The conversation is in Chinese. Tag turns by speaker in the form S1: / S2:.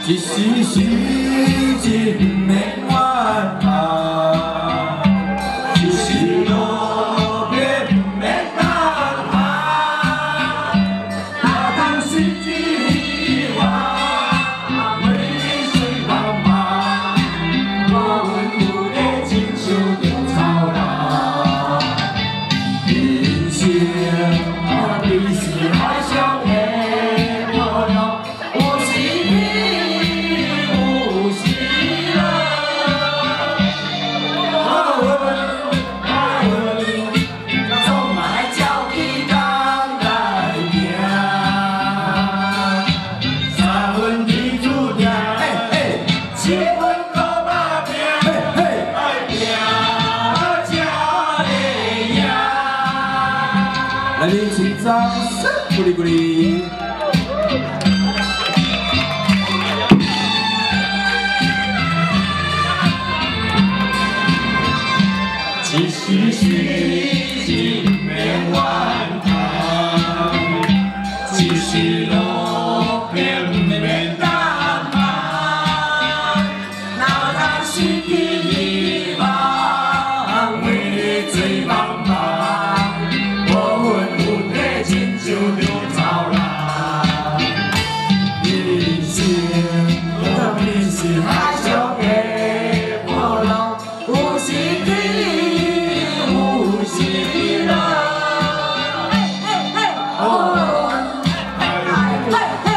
S1: 一时时真免怨叹，一时路别免等下，哪通心之希望，为你随茫茫，我阮有地亲像稻草人，人生比是海上的。 来，你请掌声，鼓励鼓励。一时时真免怨叹，一时路偏免等下，哪通失去希望，为你做茫茫。 就稻草人，人生特别是海上的波浪，有时甜，有时辣。